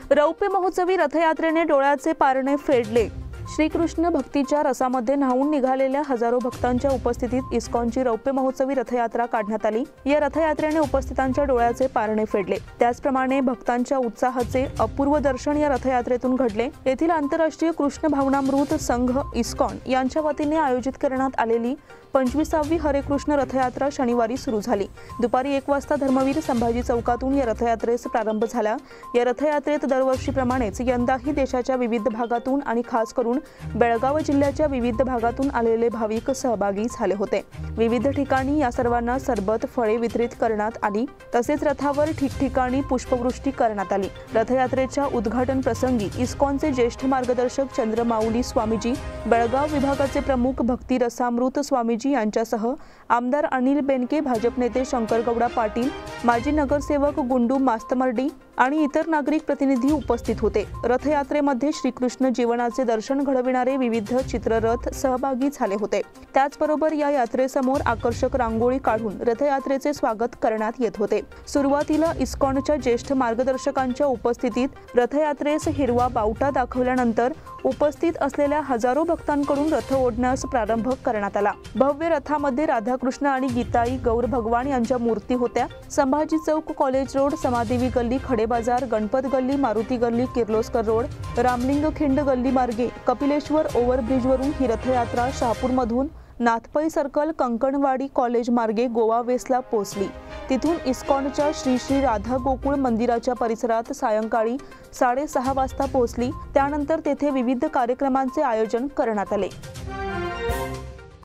रौप्य महोत्सवी रथयात्रेने डोळ्याचे पारणे फेडले। श्रीकृष्ण भक्तीच्या रसामध्ये न्हावून निघालेल्या हजारो भक्तांच्या उपस्थितीत इस्कॉनची रौप्य महोत्सवी रथयात्रा काढण्यात आली। या रथयात्रेने उपस्थितांच्या डोळ्याचे पारणे फेडले। त्याचप्रमाणे भक्तांच्या उत्साहाचे अपूर्व दर्शन या रथयात्रेतून घडले। येथील आंतरराष्ट्रीय कृष्ण भावनामृत संघ इस्कॉन यांच्या वतीने आयोजित करण्यात आलेली 25वी हरे कृष्ण रथयात्रा शनिवारी सुरू झाली। दुपारी 1 वाजता धर्मवीर संभाजी चौकातून या रथयात्रेस प्रारंभ झाला। या रथयात्रेत दरवर्षीप्रमाणेच यंदाही देशाच्या विविध भागातून आणि खास करून बेळगाव जिल्ह्याच्या विविध भागातून आलेले भाविक सहभागी झाले होते। विविध ठिकाणी या सर्वांना सरबत, फळे वितरित करण्यात आली। तसेच रथावर ठिकठिकाणी पुष्पवृष्टी करण्यात आली। रथयात्रेच्या उद्घाटन प्रसंगी इस्कॉनचे ज्येष्ठ मार्गदर्शक चंद्रमाऊली स्वामीजी, बेळगाव विभागाचे प्रमुख भक्ती रसामृत स्वामीजी यांच्यासह आमदार अनिल बेनके, भाजप नेते शंकरगौडा पाटील, माजी नगरसेवक गुंडू मास्तमर्डी आणि इतर नागरिक प्रतिनिधी उपस्थित होते। रथयात्रेमध्ये श्रीकृष्ण जीवनाचे दर्शन घडविणारे विविध चित्ररथ सहभागी झाले होते। त्याचबरोबर या यात्रेसमोर आकर्षक रांगोळी काढून रथयात्रेचे स्वागत करण्यात येत होते। सुरुवातीला इस्कॉनच्या ज्येष्ठ मार्गदर्शकांच्या उपस्थितीत रथयात्रेस हिरवा बावटा दाखवल्यानंतर उपस्थित असलेल्या हजारो भक्तांकडून रथ ओढण्यास प्रारंभ करण्यात आला। भव्य रथामध्ये राधाकृष्ण आणि गीताई गौर भगवान यांच्या मूर्ती होत्या। संभाजी चौक, कॉलेज रोड, समादेवी गल्ली, खडे बाजार, गणपत गल्ली, मारुती गल्ली, किर्लोस्कर रोड, रामलिंग खिंड गल्ली मार्गे कपिलेश्वर ओव्हरब्रिजवरून ही रथयात्रा शहापूरमधून नाथपै सर्कल, कंकणवाडी कॉलेज मार्गे गोवा वेस्टला पोहोचली। तिथून इस्कॉनच्या श्री श्री राधा गोकुळ मंदिराच्या परिसरात सायंकाळी 6:30 वाजता पोहोचली। त्यानंतर तेथे विविध कार्यक्रमांचे आयोजन करण्यात आले।